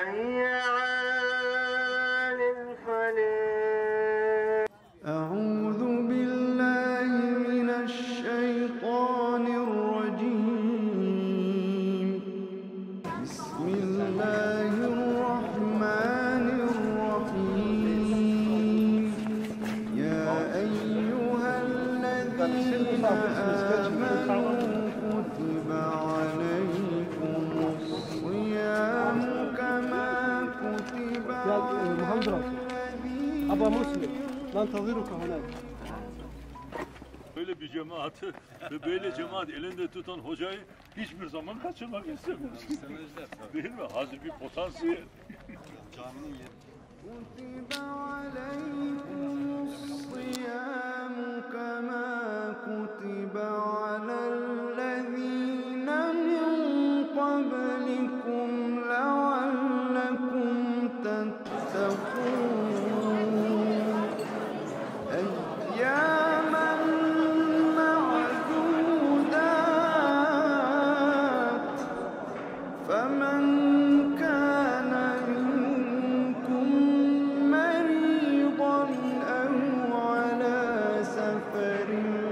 حي على الفلاح. أعوذ بالله من الشيطان الرجيم. بسم الله الرحمن الرحيم. يا أيها الذين آمنوا كتب عليكم الصيام كما كتب على الذين أبا مسلم ننتظرك هناك. Böyle bir cemaati ve böyle cemaat elinde tutan hocayı hiçbir zaman kaçırmak istemiyoruz. İstemezler tabii. Değil mi? Hazır bir potansiyel. Caminin yeri. كتب عليكم الصيام كما كتب على الذين من قبلكم لعلكم تتقون أياما معدودات فمن كان منكم مريضا أو على سفر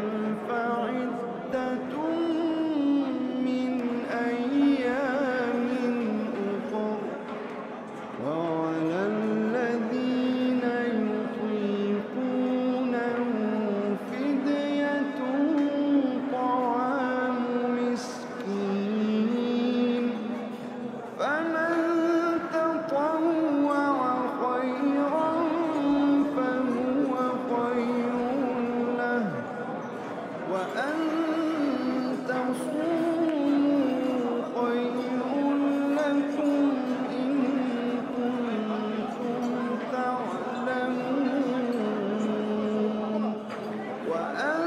فعدة من أيام أخر وعلى الذين يطيقونه فدية طعام مسكين فمن تطوع خيرا فهو خير له وأن تصوموا خير لكم إن كنتم تعلمون وأن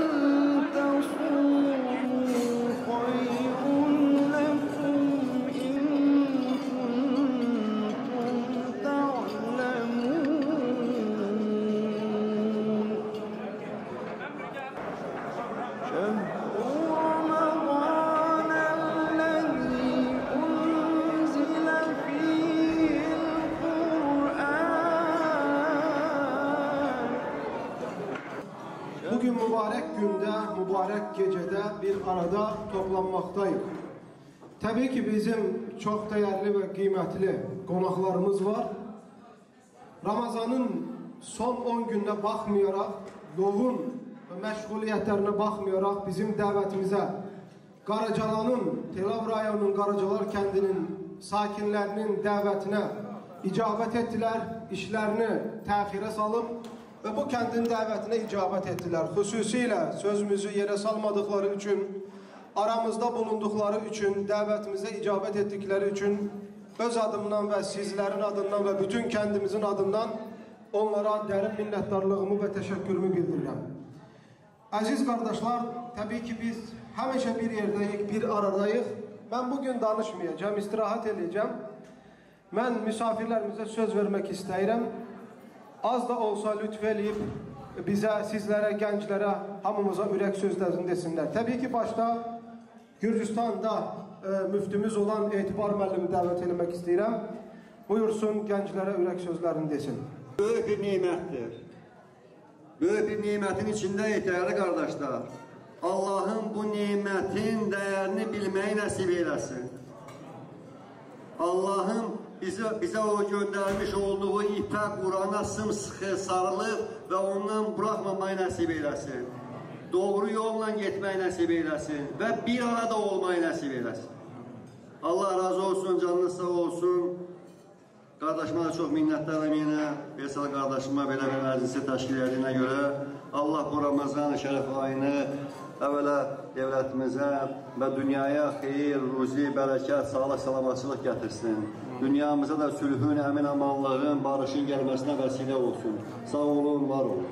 تصوموا خير لكم إن كنتم تعلمون شهر رمضان الذي أنزل فيه القرآن. Bugün mübarek günde, mübarek gecede bir arada toplanmaktayız. Tabii ki bizim çok değerli ve kıymetli konaklarımız var. Ramazanın son 10 gününe bakmayarak, yoğun meşguliyetlerine bakmayarak bizim davetimize Karacalan'ın, Tel-Aviv rayonunun Karacalar kendinin sakinlerinin davetine icabet ettiler. İşlerini tehire salıp ve bu kendin davetine icabet ettiler. Hususiyle sözümüzü yere salmadıkları için, aramızda bulundukları için, davetimize icabet ettikleri için öz adımdan ve sizlerin adından ve bütün kendimizin adından onlara derin minnettarlığımı ve teşekkürümü bildirirəm. Aziz kardeşler, tabii ki biz hemeşe bir yerdeyiz, bir aradayız. Ben bugün danışmayacağım, istirahat edeceğim. Ben misafirlerimize söz vermek isterim. Az da olsa lütfedip bize, sizlere, gençlere, hamımıza ürek sözlerini desinler. Tabii ki başta Gürcistan'da müftümüz olan Etibar müəllimi davet etmek istedim. Buyursun gençlere ürek sözlerini desin. Büyük bir nimettir. Büyük bir nimetin içindeyiz değerli kardeşler. Allah'ın bu nimetin değerini bilmeyi nasip eylesin. Allah'ın bize o göndermiş olduğu ipek Kur'an'a sımsıkı sarılıp ve ondan bırakmamayı nasip eylesin. Doğru yolla gitmeyi nasip eylesin ve bir arada olmayı nasip eylesin. Allah razı olsun, canınız sağ olsun. Kardeşime de çok minnettarım yine. Veysel kardeşime böyle bir meclisi teşkil edildiğine göre Allah bu Ramazan şeref ayını evvela devletimize ve dünyaya hayır, ruzi, bereket, sağlık, salamatçılık getirsin. Dünyamıza da sülhün, emin amanlığın, barışın gelmesine vesile olsun. Sağ olun, var olun.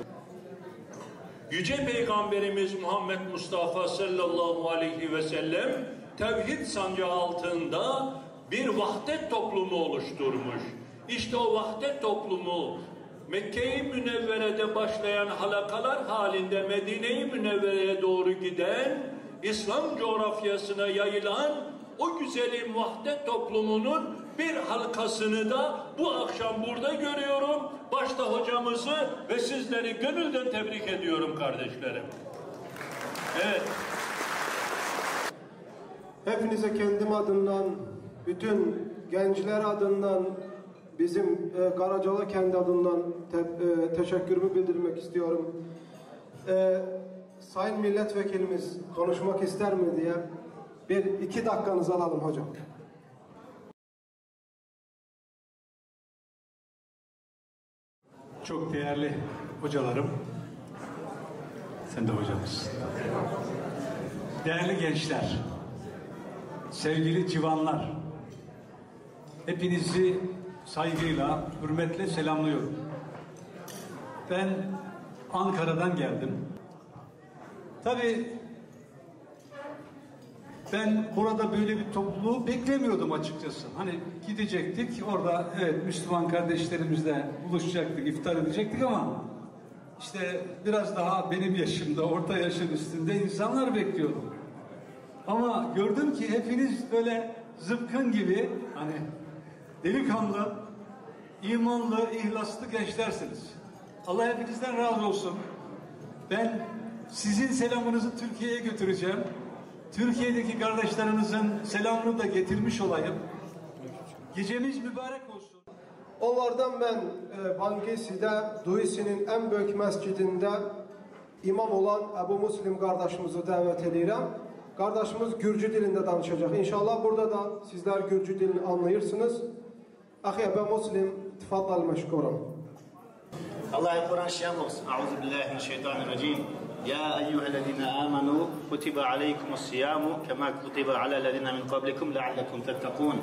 Yüce Peygamberimiz Muhammed Mustafa sallallahu aleyhi ve sellem tevhid sancağı altında bir vahdet toplumu oluşturmuş. İşte o vahdet toplumu Mekke-i Münevvere'de başlayan halakalar halinde Medine-i Münevvere'ye doğru giden, İslam coğrafyasına yayılan o güzelim vahdet toplumunun bir halkasını da bu akşam burada görüyorum. Başta hocamızı ve sizleri gönülden tebrik ediyorum kardeşlerim. Evet. Hepinize kendim adından, bütün gençler adından, bizim Karacalı kendi adından teşekkürümü bildirmek istiyorum. Sayın Milletvekilimiz konuşmak ister mi diye 1-2 dakikanızı alalım hocam. Çok değerli hocalarım, sen de hocamızsın. Değerli gençler, sevgili civanlar, hepinizi saygıyla, hürmetle selamlıyorum. Ben Ankara'dan geldim. Tabii ben burada böyle bir topluluğu beklemiyordum açıkçası. Hani gidecektik, orada evet Müslüman kardeşlerimizle buluşacaktık, iftar edecektik ama işte biraz daha benim yaşımda, orta yaşın üstünde insanlar bekliyordum. Ama gördüm ki hepiniz böyle zıpkın gibi, hani delikanlı, imanlı, ihlaslı gençlersiniz. Allah hepinizden razı olsun. Ben sizin selamınızı Türkiye'ye götüreceğim. Türkiye'deki kardeşlerinizin selamını da getirmiş olayım. Gecemiz mübarek olsun. Onlardan ben Bankesi'de, Duisi'nin en büyük mescidinde imam olan Ebu Muslim kardeşimizi davet ediyorum. Kardeşimiz Gürcü dilinde danışacak. İnşallah burada da sizler Gürcü dilini anlayırsınız. Ahi Ebu Muslim, tfaddal meşkuran. Allah Kur'an şiyanlıks. Euzubillahimineşşeytanirracim. Ya eyyühellezine amenu kutiba aleykumus-siyamu kema kutiba alellezine min qablikum leallekum tettekûn.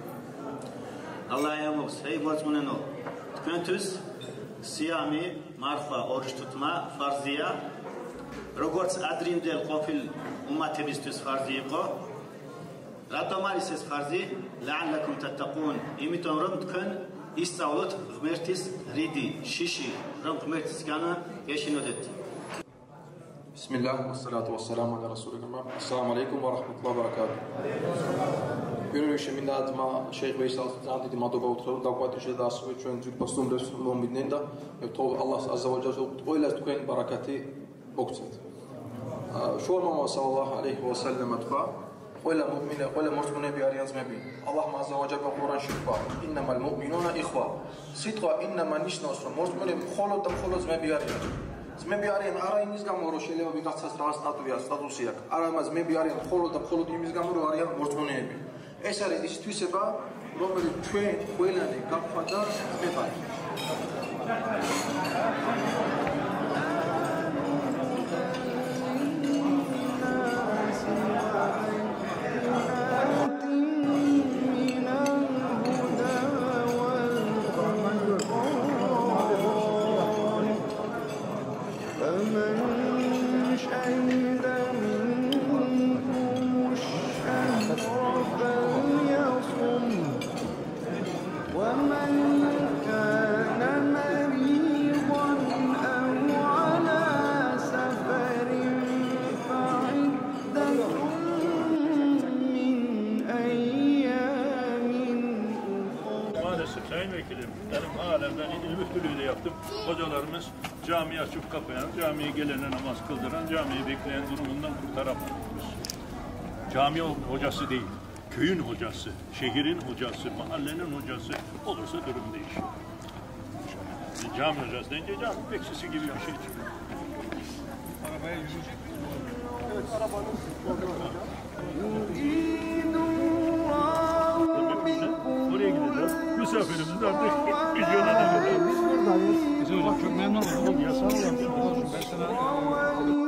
Allah yamıks. Hey mazmuneno. Tküntüz siyami marfa oruç tutma farziya. Როგორც ადრინდელ ყოფილ უმათებისთვის ფარზი იყო, რატომ არის ეს ფარზი? ლაალლაკუმ თატტაკუნ, იმიტომ რომ თქვენ ისწავლოთ ღმერთის რიდი, შიში, რომ ღმერთისგან გეშინოდეთ. Bismillah, wassalatu wassalamu ala rasulillah. Assalamu alaikum wa rahmatullahi wa barakatuh. Գյունուշի մինադմա Շեյխ Վեյսալ Զանդի դիմադով ուտրով դակվատիչը դասվի ჩვენ ձուլպաստում դերսում մոմիդնեն դա եւ թող Ալլահ ազզավաջալ օյլած თქვენ բարակաթի բոկցეთ շորմամա սալլալլահու ալեյհի ва սալլամ ատqa օյլա մու'մինը օյլա մորսմունե բիարյանց մեբի Ալլահ ազզավաջալ Ղուրան շփա իննամալ մու'մինունա իխვა սիտղա իննամա նիշնոսրո մորսմունե խոլոտ մեբիարյան Զմեբիարյան արայինից գամ որ շելեվա վիգացած ռաստատուվիա ստատուսիակ արամած մեբիարյան խոլոտ իմից գամ որ արյան մորսմունե էբի ეს არის ის თვისება, რომელიც ჩვენ ყველანი გავხდა მეფად. Sayın Vekilim, benim alemden il müftülüğü de yaptım. Hocalarımız camiyi açıp kapayan, camiye gelene namaz kıldıran, camiyi bekleyen durumundan kurtaramadığımız. Cami hocası değil, köyün hocası, şehrin hocası, mahallenin hocası olursa durum değişiyor. Cami hocası deyince cami bekçisi gibi bir şey çıkıyor. Arabaya yürüyecek mi? Evet, arabanın Oraya gideceğiz. Misafirimiz artık milyona da kadar. Biz hocam çok memnun oldum. Ya sağ olun. Ben sana